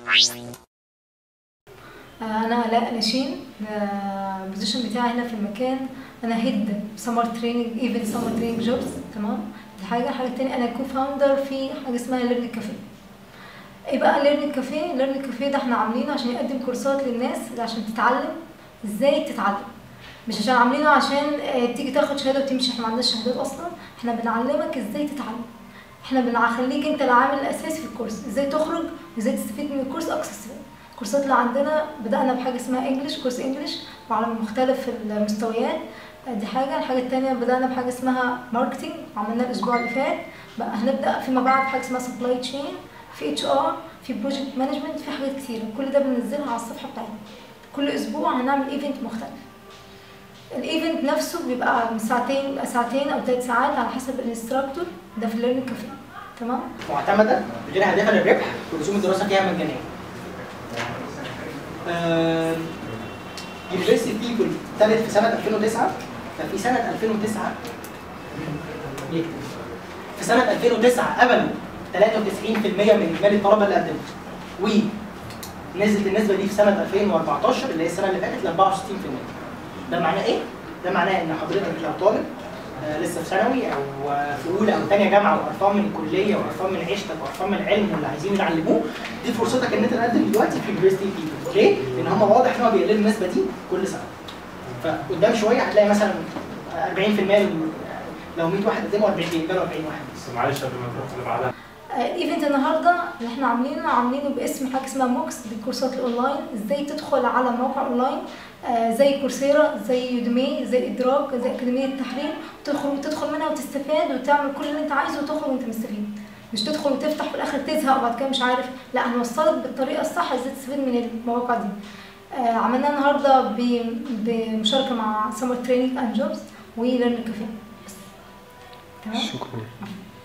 انا آلاء نشين. البوزيشن بتاعي هنا في المكان انا هيد سمر تريننج ايفنت سمر تريننج جوبز. تمام. دي الحاجه الثانيه انا كو فاوندر في حاجه اسمها ليرنينج كافيه. ايه بقى ليرنينج كافيه؟ ليرنينج كافيه ده احنا عاملينه عشان يقدم كورسات للناس عشان تتعلم ازاي تتعلم، مش عشان عاملينه عشان تيجي تاخد شهاده وتمشي. احنا ما عندناش شهادات اصلا، احنا بنعلمك ازاي تتعلم. احنا بنخليك انت العامل الاساسي في الكورس، ازاي تخرج وازاي تستفيد من الكورس اقصى استفاده. الكورسات اللي عندنا بدانا بحاجه اسمها انجلش، كورس انجلش وعلى مختلف المستويات. دي حاجه. الحاجه الثانيه بدانا بحاجه اسمها ماركتنج، عملناها الاسبوع اللي فات. بقى هنبدا فيما بعد بحاجه اسمها سبلاي تشين، في اتش ار، في بروجكت مانجمنت، في حاجات كتيره. كل ده بننزلها على الصفحه بتاعتنا. كل اسبوع هنعمل ايفنت مختلف. الايفنت نفسه بيبقى من ساعتين او 3 ساعات على حسب الانستراكتور. ده في الليرنينج كافيه. تمام. معتمده غير هادفه للربح ورسوم الدراسه فيها مجانيه. يونيفرسيتي بيبل ابتدت في سنه 2009. ففي سنه 2009 في سنه 2009 قبلوا 93% من اجمالي الطلبه اللي قدموا، ونزلت النسبه دي في سنه 2014 اللي هي السنه اللي فاتت ل 64%. ده معناه ايه؟ ده معناه ان حضرتك لو طالب لسه في ثانوي او في اولى او ثانيه جامعه وقرفان من الكليه وقرفان من عيشتك وقرفان من العلم واللي عايزين يتعلموه، دي فرصتك ان انت تقدم دلوقتي في يونيفرسيتي بيبل. ليه؟ لان هم واضح ان هم بيقللوا النسبه دي كل سنه. فقدام شويه هتلاقي مثلا 40% لو 100 واحد قدموا 40 بيقبلوا 40 واحد. بس معلش قبل ما تروح اللي بعدها. ايفنت النهارده اللي احنا عاملينه باسم حاجه اسمها موكس، دي الكورسات الاونلاين. ازاي تدخل على موقع اونلاين زي كورسيرا، زي يوديمي، زي ادراك، زي اكاديميه التحرير، تدخل منها وتستفاد وتعمل كل اللي انت عايزه وتخرج وانت مستفيد. مش تدخل وتفتح في الاخر تزهق وبعد كده مش عارف. لا، هنوصلك بالطريقه الصح ازاي تستفيد من المواقع دي. عملناها النهارده بمشاركه مع سمر تريننج اند جوبز وليرنينج كافيه. تمام. شكرا.